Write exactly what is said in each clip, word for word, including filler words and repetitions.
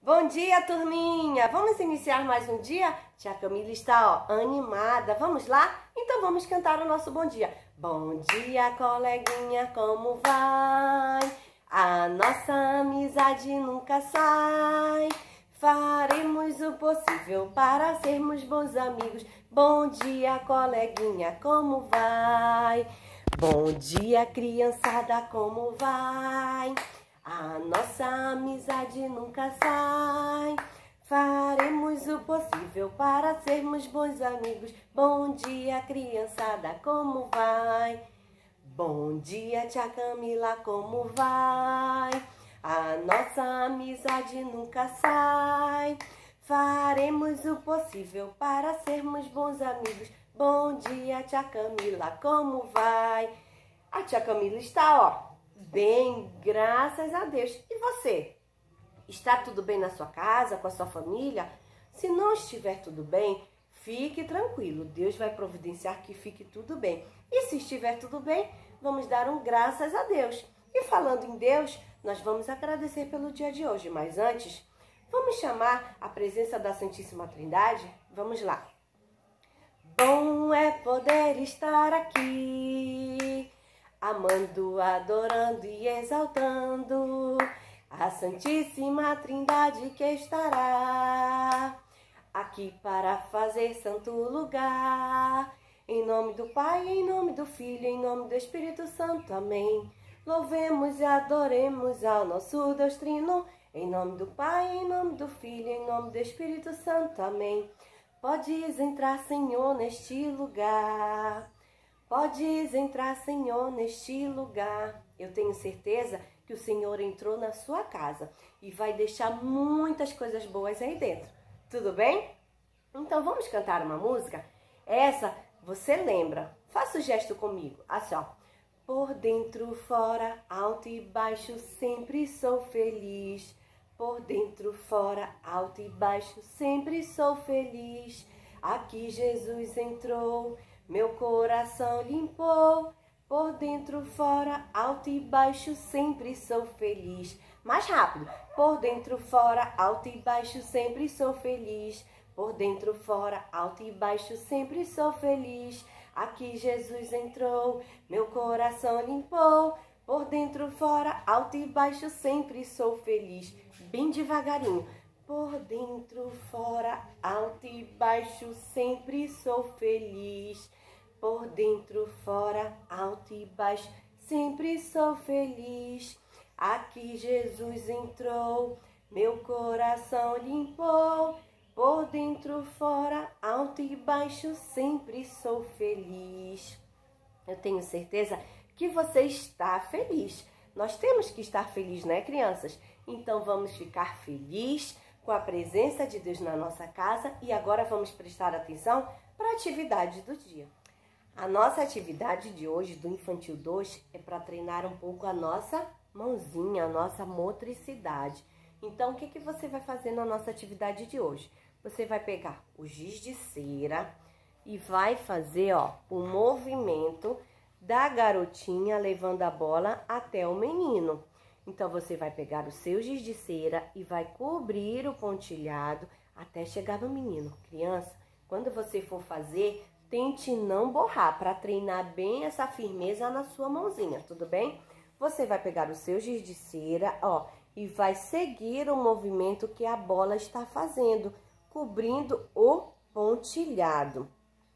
Bom dia, turminha! Vamos iniciar mais um dia? Tia Camila está, ó, animada. Vamos lá? Então vamos cantar o nosso bom dia. Bom dia, coleguinha, como vai? A nossa amizade nunca sai. Faremos o possível para sermos bons amigos. Bom dia, coleguinha, como vai? Bom dia, criançada, como vai? A nossa amizade nunca sai. Faremos o possível para sermos bons amigos. Bom dia, criançada, como vai? Bom dia, tia Camila, como vai? A nossa amizade nunca sai. Faremos o possível para sermos bons amigos. Bom dia, tia Camila, como vai? A tia Camila está, ó, bem, graças a Deus. E você? Está tudo bem na sua casa, com a sua família? Se não estiver tudo bem, fique tranquilo. Deus vai providenciar que fique tudo bem. E se estiver tudo bem, vamos dar um graças a Deus. E falando em Deus, nós vamos agradecer pelo dia de hoje. Mas antes, vamos chamar a presença da Santíssima Trindade? Vamos lá. Bom é poder estar aqui, amando, adorando e exaltando a Santíssima Trindade que estará aqui para fazer santo lugar. Em nome do Pai, em nome do Filho, em nome do Espírito Santo. Amém. Louvemos e adoremos ao nosso Deus Trino. Em nome do Pai, em nome do Filho, em nome do Espírito Santo. Amém. Podes entrar, Senhor, neste lugar. Podes entrar, Senhor, neste lugar. Eu tenho certeza que o Senhor entrou na sua casa e vai deixar muitas coisas boas aí dentro. Tudo bem? Então vamos cantar uma música? Essa você lembra. Faça o gesto comigo. Assim, ó. Por dentro, fora, alto e baixo, sempre sou feliz. Por dentro, fora, alto e baixo, sempre sou feliz. Aqui Jesus entrou, meu coração limpou. Por dentro, fora, alto e baixo, sempre sou feliz. Mais rápido. Por dentro, fora, alto e baixo, sempre sou feliz. Por dentro, fora, alto e baixo, sempre sou feliz. Aqui Jesus entrou, meu coração limpou. Por dentro, fora, alto e baixo, sempre sou feliz. Bem devagarinho. Por dentro, fora, alto e baixo, sempre sou feliz. Por dentro, fora, alto e baixo, sempre sou feliz. Aqui Jesus entrou, meu coração limpou. Por dentro, fora, alto e baixo, sempre sou feliz. Eu tenho certeza que você está feliz. Nós temos que estar felizes, né, crianças? Então vamos ficar felizes com a presença de Deus na nossa casa e agora vamos prestar atenção para a atividade do dia. A nossa atividade de hoje do Infantil dois é para treinar um pouco a nossa mãozinha, a nossa motricidade. Então, o que, que você vai fazer na nossa atividade de hoje? Você vai pegar o giz de cera e vai fazer, ó, o movimento da garotinha levando a bola até o menino. Então, você vai pegar o seu giz de cera e vai cobrir o pontilhado até chegar no menino. Criança, quando você for fazer, tente não borrar para treinar bem essa firmeza na sua mãozinha, tudo bem? Você vai pegar o seu giz de cera, ó, e vai seguir o movimento que a bola está fazendo, cobrindo o pontilhado.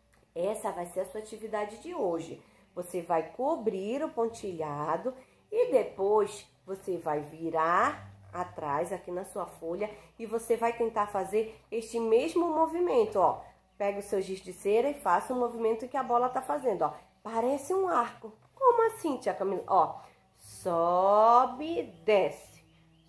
Essa vai ser a sua atividade de hoje. Você vai cobrir o pontilhado e depois você vai virar atrás aqui na sua folha e você vai tentar fazer este mesmo movimento, ó. Pega o seu giz de cera e faça o movimento que a bola tá fazendo, ó. Parece um arco. Como assim, tia Camila? Ó, sobe, desce,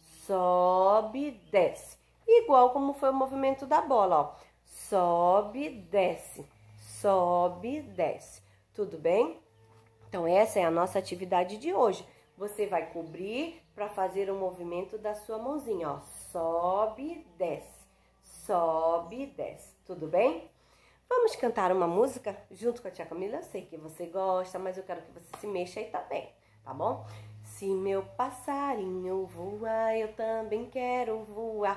sobe, desce. Igual como foi o movimento da bola, ó. Sobe, desce, sobe, desce. Tudo bem? Então, essa é a nossa atividade de hoje. Você vai cobrir para fazer o movimento da sua mãozinha, ó. Sobe, desce, sobe, desce. Tudo bem? Vamos cantar uma música junto com a tia Camila? Eu sei que você gosta, mas eu quero que você se mexa aí também, tá bom? Se meu passarinho voa, eu também quero voar.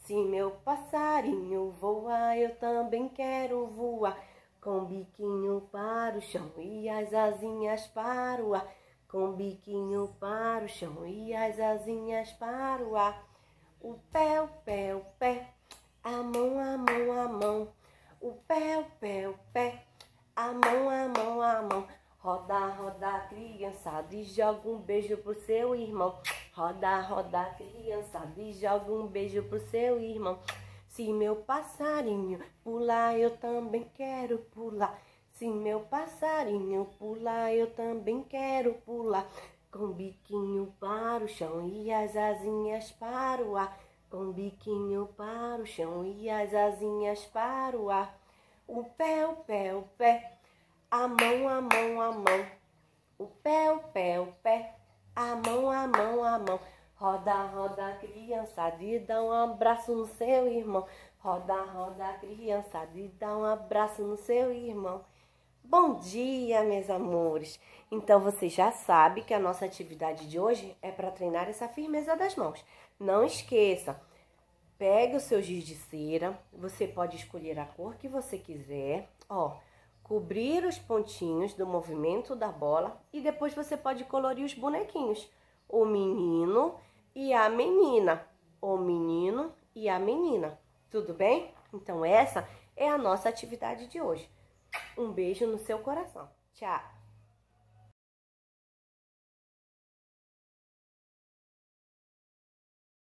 Se meu passarinho voa, eu também quero voar. Com o biquinho para o chão e as asinhas para o ar. Com o biquinho para o chão e as asinhas para o ar. O pé, o pé, o pé, a mão, a mão, a mão. O pé, o pé, o pé, a mão, a mão, a mão. Roda, roda, criançada, e joga um beijo pro seu irmão. Roda, roda, criançada, e joga um beijo pro seu irmão. Se meu passarinho pular, eu também quero pular. Se meu passarinho pular, eu também quero pular. Com o biquinho para o chão e as asinhas para o ar. Com o biquinho para o chão e as asinhas para o ar. O pé, o pé, o pé, a mão, a mão, a mão. O pé, o pé, o pé, a mão, a mão, a mão. Roda, roda, criançada, e dá um abraço no seu irmão. Roda, roda, criançada, e dá um abraço no seu irmão. Bom dia, meus amores! Então, você já sabe que a nossa atividade de hoje é para treinar essa firmeza das mãos. Não esqueça, pegue o seu giz de cera, você pode escolher a cor que você quiser, ó, cobrir os pontinhos do movimento da bola e depois você pode colorir os bonequinhos. O menino e a menina, o menino e a menina, tudo bem? Então, essa é a nossa atividade de hoje. Um beijo no seu coração. Tchau!